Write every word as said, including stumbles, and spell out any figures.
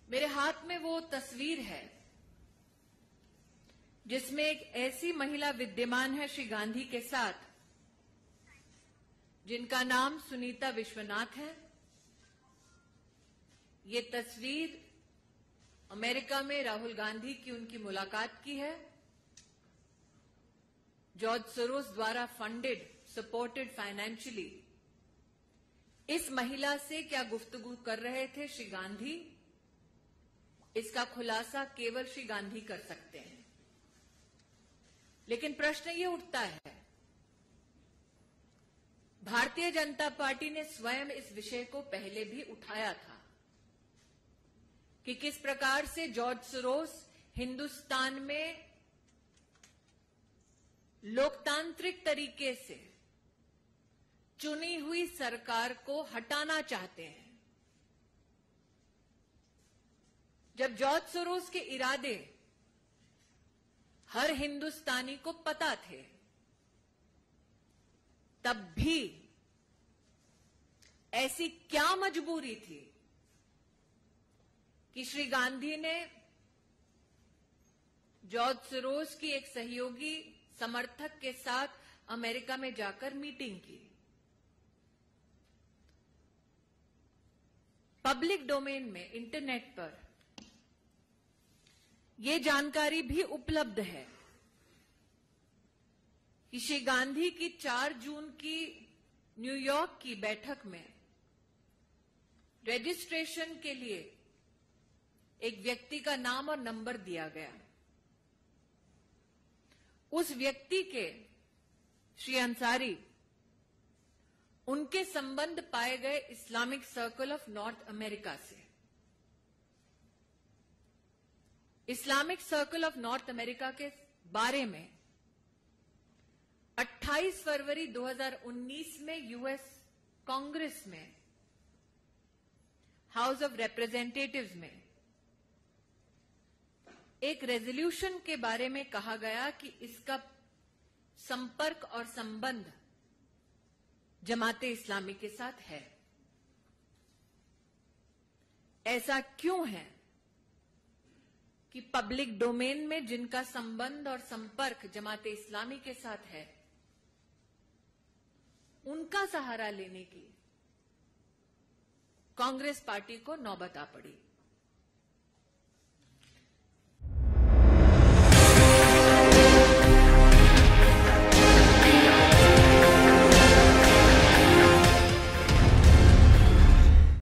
मेरे हाथ में वो तस्वीर है जिसमें एक ऐसी महिला विद्यमान है श्री गांधी के साथ जिनका नाम सुनीता विश्वनाथ है। ये तस्वीर अमेरिका में राहुल गांधी की उनकी मुलाकात की है। जॉर्ज सोरोस द्वारा फंडेड, सपोर्टेड फाइनेंशियली इस महिला से क्या गुफ्तगू कर रहे थे श्री गांधी, इसका खुलासा केवल श्री गांधी कर सकते हैं। लेकिन प्रश्न ये उठता है, भारतीय जनता पार्टी ने स्वयं इस विषय को पहले भी उठाया था कि किस प्रकार से जॉर्ज सोरोस हिंदुस्तान में लोकतांत्रिक तरीके से चुनी हुई सरकार को हटाना चाहते हैं। जब जॉर्ज सोरोस के इरादे हर हिंदुस्तानी को पता थे, तब भी ऐसी क्या मजबूरी थी कि श्री गांधी ने जॉर्ज सोरोस की एक सहयोगी समर्थक के साथ अमेरिका में जाकर मीटिंग की। पब्लिक डोमेन में, इंटरनेट पर यह जानकारी भी उपलब्ध है कि श्री गांधी की चार जून की न्यूयॉर्क की बैठक में रजिस्ट्रेशन के लिए एक व्यक्ति का नाम और नंबर दिया गया। उस व्यक्ति के, श्री अंसारी, उनके संबंध पाए गए Islamic Circle of North America से। Islamic Circle of North America के बारे में अट्ठाईस फरवरी दो हज़ार उन्नीस में यूएस कांग्रेस में, हाउस ऑफ रिप्रेजेंटेटिव्स में एक रेजोल्यूशन के बारे में कहा गया कि इसका संपर्क और संबंध जमाते इस्लामी के साथ है। ऐसा क्यों है कि पब्लिक डोमेन में जिनका संबंध और संपर्क जमाते इस्लामी के साथ है, उनका सहारा लेने की कांग्रेस पार्टी को नौबत आ पड़ी।